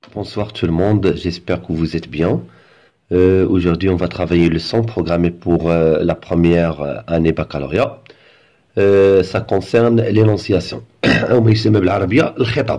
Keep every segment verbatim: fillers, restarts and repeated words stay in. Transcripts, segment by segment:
Bonsoir tout le monde, j'espère que vous êtes bien. Euh, aujourd'hui, on va travailler le son programmé pour euh, la première euh, année baccalauréat. Euh, ça concerne l'énonciation. وما يسمى بالعربية الخطاب.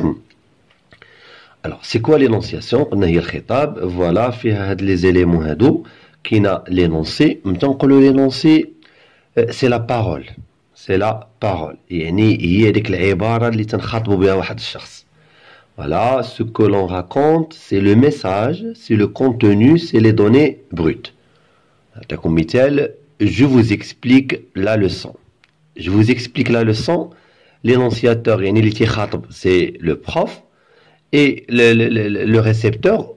Alors, c'est quoi l'énonciation؟ قلنا هي الخطاب. Voilà, فيها هاد les éléments هادو كاينة l'énoncé. متى نقولوا l'énoncé c'est la parole. C'est la parole. يعني هي ديك العبارة اللي تنخاطبوا بها واحد الشخص. Voilà, ce que l'on raconte, c'est le message, c'est le contenu, c'est les données brutes. Comme Mitel, je vous explique la leçon. Je vous explique la leçon. L'énonciateur, c'est le prof, et le, le, le, le récepteur,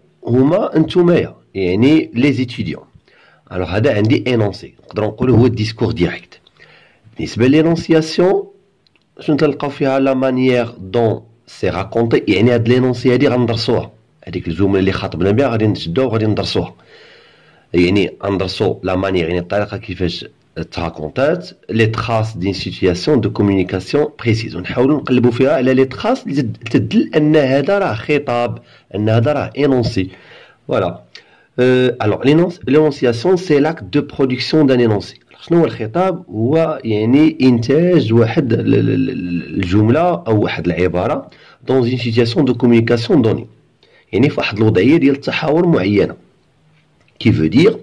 les étudiants. Alors, هذا عندي énoncé. نقدروا نقولوا هو discours direct. بالنسبة l'énonciation, شنو تلقاو فيها la manière dont سي راكونتي، يعني هاد لينونسي هادي غندرسوها، هاديك الجمله اللي خاطبنا بها غادي نشدوها وغادي ندرسوها، يعني غندرسو لا مانيير، يعني الطريقه كيفاش تراكونتات لي تراس دين سيتوياسيون دو كومونيكاسيون بريسيز، ونحاولوا نقلبوا فيها على لي تراس اللي تدل ان هذا راه خطاب، ان هذا راه انونسي. فوالا. الوغ لينونسياسيون سي لاكت دو برودكسيون دان انونسي. شنو هو الخطاب؟ هو يعني انتاج واحد الجمله او واحد العباره dans une situation de communication donnée، يعني في واحد الوضعيه ديال التحاور معينه. qui veut dire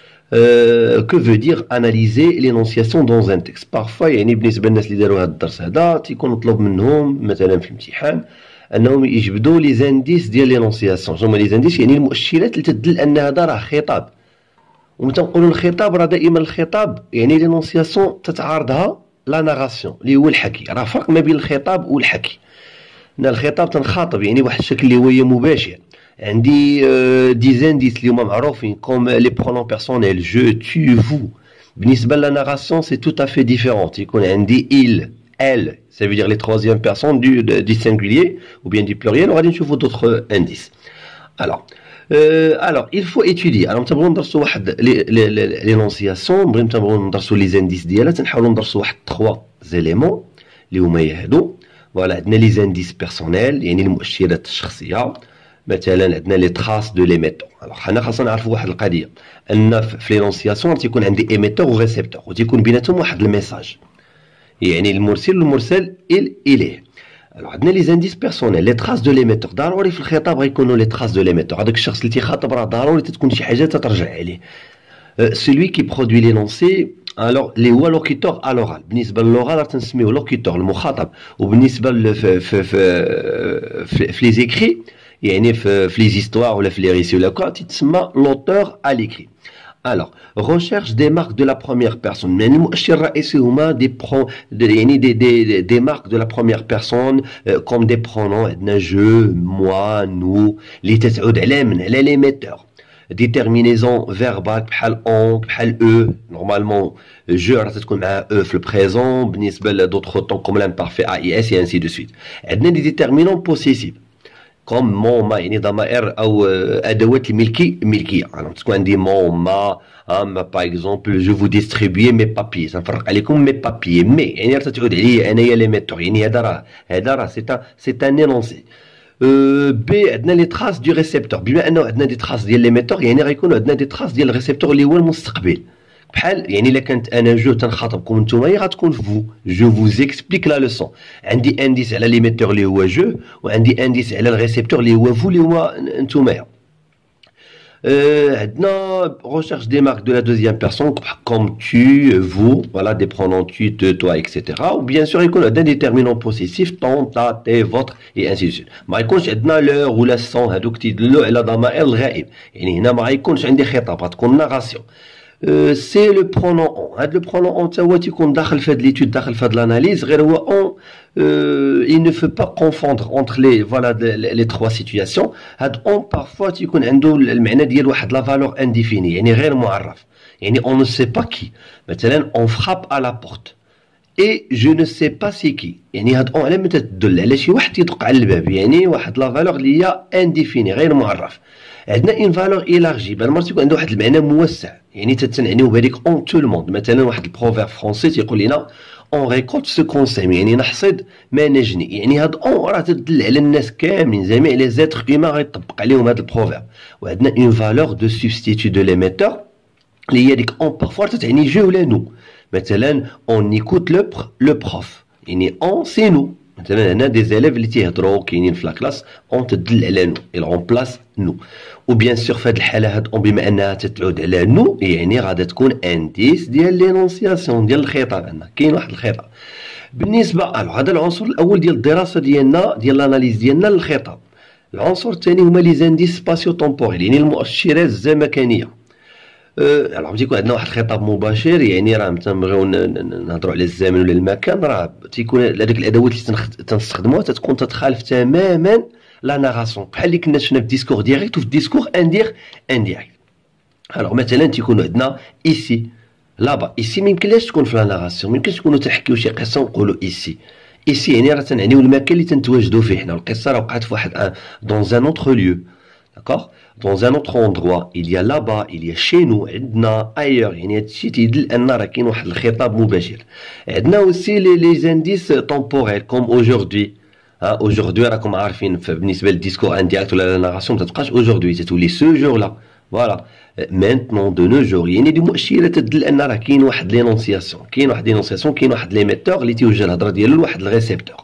euh, que veut dire analyser l'énonciation dans un texte. parfois يعني بالنسبه للناس اللي داروا هذا الدرس هذا تيكون مطلوب منهم مثلا في الامتحان انهم يجبدوا لي زانديس ديال لينونسياسيون. شنو هما لي زانديس؟ يعني المؤشرات اللي تدل ان هذا راه خطاب. ومتى نقولوا الخطاب راه دائما الخطاب يعني لينونسياسيون تتعارضها لا ناراسيون اللي هو الحكي. راه فرق ما بين الخطاب والحكي. ان الخطاب تنخاطب يعني واحد الشكل اللي هو مباشر. عندي دي زانديس اللي هما معروفين كوم لي برونون بيرسونيل جو تو فو. بالنسبه لا ناراسيون سي تو افي ديفيرون. يكون عندي il elle ça veut dire les troisième personnes du du singulier ou bien du pluriel. وغادي نشوفوا d'autres indices. alors Euh, alors, il faut étudier. Alors, nous allons l'énonciation, nous allons les indices ديالها، تنحاولوا ندرسوا واحد trois éléments اللي هما يهدو. فوالا، عندنا les indices personnels يعني المؤشرات الشخصية. مثلا عندنا les traces de l'émetteur. alors حنا خاصنا نعرفوا واحد القضية، أن في l'énonciation تيكون عندي émetteur و récepteur وتيكون بيناتهم واحد الميساج، يعني المرسل والمرسل إليه. Alors, عندنا لي زانديس بيرسونيل، لي تراس دو ليميتور. ضروري في الخطاب غيكونوا لي تراس دو ليميتور. هذاك الشخص اللي تيخاطب راه ضروري تكون شي حاجه تترجع عليه. سولوي كي برودوي لينونسي الوغ اللي هو لوكيتور ا لورال. بالنسبه للوغال راه تنسميوه لوكيتور المخاطب، وبالنسبه في في في في لي زيكري يعني في في لي زيستوار ولا في لي ريسي ولا كا تيتسمى لوتور ا ليكري. Alors, recherche des marques de la première personne. يعني المؤشر الرئيسي هما دي برون يعني دي دي دي marques de la première personne comme des pronoms. عندنا je, moi, nous اللي تتعود على من على ليميتور. déterminaison verbale بحال on بحال eux. normalement je راه تتكون مع eux في البريزون. بالنسبه ل d'autres temps comme l'imparfait a is et ainsi de suite. عندنا دي déterminants possessifs كوم مون ما يعني ضمائر او ادوات الملكي ملكيه. يعني تكون عندي مون ما ما باغ اكزومبل جو فو ديستريبيي مي بابي. تنفرق عليكم مي بابي مي يعني تتعود عليا انايا لي ميتور. يعني هذا راه هذا راه سي سي ان انونسي. بي عندنا لي تراس دو ريسبتور. بما انه عندنا دي تراس ديال لي ميتور يعني غيكونوا عندنا دي تراس ديال الريسبتور اللي هو المستقبل. بحال يعني الا كانت انا جو تنخاطبكم نتوما غتكون فو جو فوز اكسبليك لا لوسون. عندي انديس على ليميتور اللي هو جو، وعندي انديس على الريسبتور اللي هو فو اللي هو نتوما. Euh, recherche des marques de la deuxième personne comme tu, vous, voilà des pronoms tu, te, toi, et cetera. Ou bien sûr, il y a des déterminants possessifs, ton, ta, tes, votre, et ainsi de suite. ما يكونش عندنا l'heure ou la son هذوك تيدلوا على ضمائر الغائب. يعني هنا ما يكونش عندي خطاب، غتكون ناراسيون. Euh, c'est le pronom on. هذا le pronom on تا هو تيكون داخل في هاد l'étude، داخل في هاد l'analyse. غير هو on euh, il ne faut pas confondre entre les voilà les trois situations. هاد on parfois تيكون عنده المعنى ديال واحد la valeur indéfinie يعني غير معرف. يعني on ne sait pas qui. مثلا on frappe à la porte et je ne sais pas c'est qui. يعني هاد on على متى تدل على شي واحد تيدق على الباب، يعني واحد la valeur اللي هي indéfinie غير معرف. عندنا ان فالور ايلارجي، بل مرات يكون عنده واحد المعنى موسع، يعني تتنعنيو بهذيك اون تو الموند. مثلا واحد البروفيرب فرونسي تيقول لنا اون ريكولت سو كونسيم، يعني نحصد ما نجني. يعني هاد اون راه تدل على الناس كاملين، جميع لي زيتر هيومان غيطبق عليهم هاد البروفيرب. وعندنا اون فالور دو سبستيتو دو ليميتور اللي هي ديك اون بارفوا تتعني جو ولا نو. مثلا اون ايكوت لو لو بروف، يعني اون سي نو. مثلا هنا دي زيليف اللي تيهضروا كاينين في لاكلاس اون تدل على نو، il remplace نو. وبيان سور في هذه الحاله هاد اون بما انها تتعود على نو يعني غادا تكون انديس ديال لينونسياسيون ديال الخطاب. عندنا كاين واحد الخطاب. بالنسبه هذا العنصر الاول ديال الدراسه ديالنا ديال الاناليز ديالنا للخطاب. العنصر الثاني هما لي زانديس سباسيو تومبوريل، يعني المؤشرات الزمكانيه. أه عرفتي يكون عندنا واحد الخطاب مباشر، يعني راه تنبغيو نهضروا على الزمن ولا المكان، راه تيكون هذيك الادوات اللي تنستخدموها تتكون تتخالف تماما لا ناراسيون، بحال اللي كنا شفنا في الديسكور ديريكت وفي الديسكور اندير انديريكت. الوغ مثلا تيكونوا عندنا ايسي لابا، ايسي ما يمكنلاش تكون في لا ناراسيون، ما يمكنش نكونوا تنحكيو شي قصه ونقولوا ايسي. ايسي يعني راه تنعنيو المكان اللي تنتواجدوا فيه حنا، القصه راه وقعت في واحد دون ان اوتر ليو، داكوغ dans un autre endroit, il y a là-bas, il y a chez nous, عندنا ailleurs. يعني هادشي تيدل ان راه كاين واحد الخطاب مباشر. عندنا اوسي لي لي انديس تومبوريل كوم اوجوردي. ها اوجوردي راكم عارفين بالنسبه للديسكور انديريكت ولا لا ناراسيون ما تبقاش اوجوردي، تتولي سو جور لا. فوالا مانتنون دو نو جور، يعني دي مؤشرات تدل ان راه كاين واحد لينونسياسيون، كاين واحد لينونسياسيون، كاين واحد ليميتور اللي تيوجه الهضره ديالو لواحد الريسيبتور.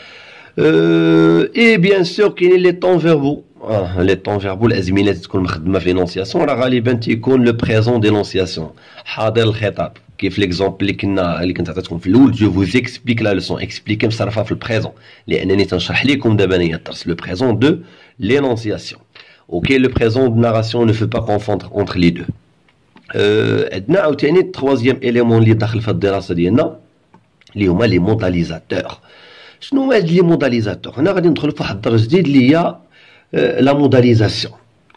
اي بيان سور كاينين لي طون فيربو. اه لي طون فيربو الازمنه تكون مخدمه في لونسياسيون راه غالبا تيكون لو بريزون دي لونسياسيون، حاضر الخطاب. كيف ليكزومبل اللي كنا اللي كنت عطيتكم في الاول، جو فوز اكسبليك لا لوسون، اكسبليكي مصرفه في البريزون لانني تنشرح لكم دابا انايا الدرس لو بريزون دو لينونسياسيون. وكاين لو بريزون دو ناراسيون، نو فو با كونفوندر اونتر لي دو. عندنا عاوتاني التروازيام اليمون اللي داخل في الدراسه ديالنا اللي هما لي موداليزاتور. شنو هما هاد لي موداليزاتور؟ هنا غادي ندخلوا في واحد الدرس جديد اللي هي لا موداليزاسيون.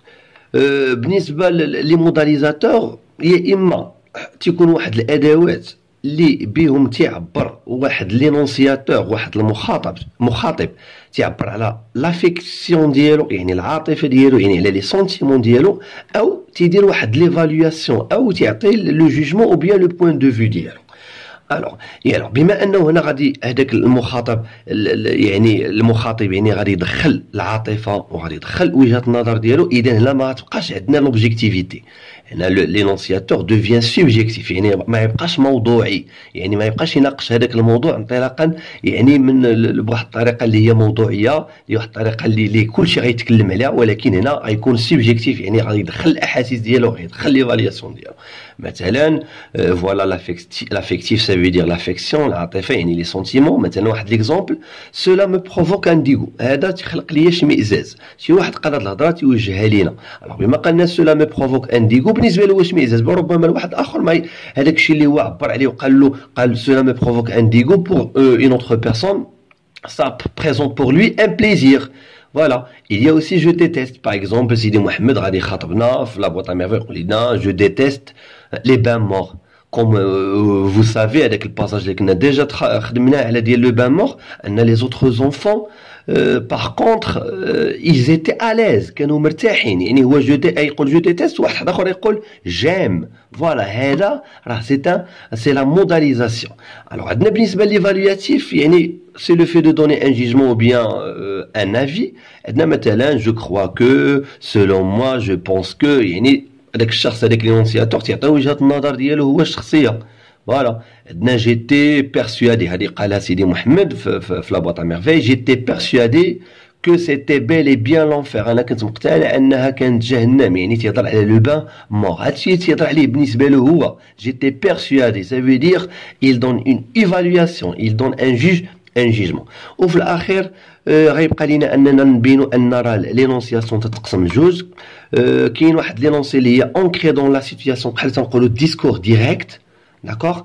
بالنسبه لي موداليزاتور يا اما تيكون واحد الادوات اللي بهم تيعبر واحد لينونسياتور، واحد المخاطب مخاطب تيعبر على لافيكسيون ديالو، يعني العاطفه ديالو، يعني على لي سونتيمون ديالو، او تيدير واحد ليفالواسيون او تيعطي لو جوجمون او بيان لو بوين دو فيو ديالو. الوغ يعني بما انه هنا غادي هذاك المخاطب يعني المخاطب يعني غادي يدخل العاطفه وغادي يدخل وجهه النظر ديالو، اذا هنا ما تبقاش عندنا لوبجيكتيفيتي. هنا لينونسياتور دوفيان سوبجيكتيف، يعني ما يبقاش موضوعي، يعني ما يبقاش يناقش هذاك الموضوع انطلاقا يعني من بواحد الطريقه اللي هي موضوعيه، اللي واحد الطريقه اللي اللي كلشي غيتكلم عليها، ولكن هنا غيكون سوبجيكتيف، يعني غادي يدخل الاحاسيس ديالو، غيدخل ليفالياسيون ديالو. مثلا فوالا لافيكتيف سا فو دير لافيكسيون، العاطفه يعني لي سونتيمون. مثلا واحد ليكزومبل، سولا مو بروفوك ان ديغو، هذا تيخلق ليا اشمئزاز. شي واحد قال هاد الهضره تيوجهها لينا، الوغ بما قالنا سولا مو بروفوك ان ديغو بالنسبه له واش اشمئزاز، ربما لواحد اخر ما هذاك الشيء اللي هو عبر عليه وقال له قال سولا مو بروفوك ان ديغو بور اون اوتر بيرسون ça présente pour lui un plaisir. Voilà, il y a aussi je déteste. Par exemple, Sidi Mohamed غادي يخاطبنا في لا بوط اميرفي يقول لنا je déteste les bains morts. Comme euh, vous savez, avec le passage اللي كنا déjà خدمنا على ديال le bain mort, ان les autres enfants euh, par contre euh, ils étaient à l'aise، كانوا مرتاحين. يعني هو جو دي يقول جو ديتيست، واحد اخر يقول جيم. فوالا هذا راه سي ان سي لا موداليزاسيون. الوغ عندنا بالنسبه ليفالواتيف يعني c'est le fait de donner un jugement ou bien euh, un avis. عندنا مثلا je crois que, selon moi, je pense que، يعني هذاك الشخص هذاك لينونسياتور تيعطي وجهه النظر ديالو هو الشخصيه. فوالا عندنا جيتي بيرسوادي، هذه قالها سيدي محمد في, في, في لابواط ميرفي، جيتي بيرسوادي كو سيتي بيل اي بيان لونفير، انا كنت مقتنع انها كانت جهنم، يعني تيهضر على لو بان مور. هادشي تيهضر عليه بالنسبه له هو جيتي بيرسوادي، سا فو دير il donne une évaluation، il donne un juge ان جيجمون. وفي الاخير آه غيبقى لينا اننا نبينوا ان راه لينونسياسيون تتقسم لجوج. آه كاين واحد لينونسي اللي هي اونكري دون لا سيتوياسيون، بحال تنقولوا ديسكور ديريكت، داكوغ.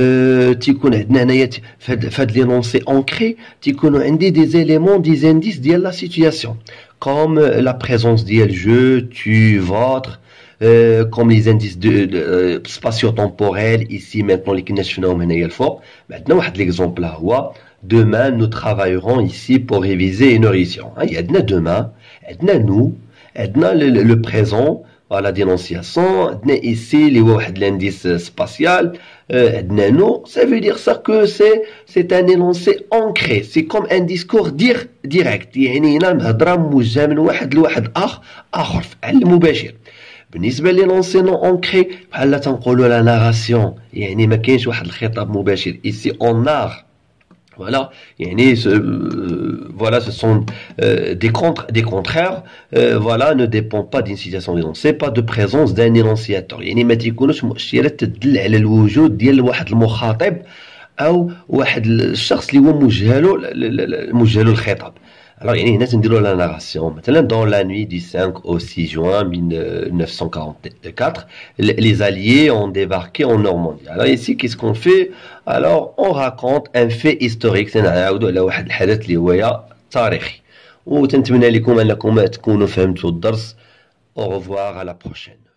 آه تيكون عندنا هنايا فهاد لينونسي اونكري تيكونوا عندي دي زيليمون دي زانديس ديال لا سيتوياسيون، كوم لا بريزونس ديال جو تو فوتر، Euh, comme les indices de, de, de euh, spatio-temporels ici maintenant اللي كنا شفناهم هنايا الفوق. عندنا واحد ليكزومبل هو demain nous travaillerons ici pour réviser une audition. عندنا demain، عندنا nous، عندنا le, le présent. فوالا دينونسياسيون. عندنا ايسي اللي هو واحد لانديس سباسيال. عندنا نو ça veut dire ça que c'est c'est un énoncé ancré, c'est comme un discours dire direct. يعني هنا الهضره موجهه من واحد لواحد اخ اخر على المباشر. بالنسبه لينونسي نو اونكري بحال تنقولوا لا ناراسيون، يعني ما كاينش واحد الخطاب مباشر. ايسي اون نار voilà, يعني voilà, ce sont euh, des contre des contraires euh, voilà, ne dépend pas d'une situation d'énoncé, pas de présence d'un énonciateur. يعني ما تيكونوش مؤشرات تدل على الوجود ديال واحد المخاطب او واحد الشخص اللي هو موجه له موجه له الخطاب. Alors, il y a une narration. Maintenant, dans la nuit du cinq au six juin mille neuf cent quarante-quatre, les Alliés ont débarqué en Normandie. Alors ici, qu'est-ce qu'on fait? Alors, on raconte un fait historique. C'est un حدث اللي هو تاريخي. وتنتمنى لكم أنكم تكونوا فهمتوا الدرس. Au revoir, à la prochaine.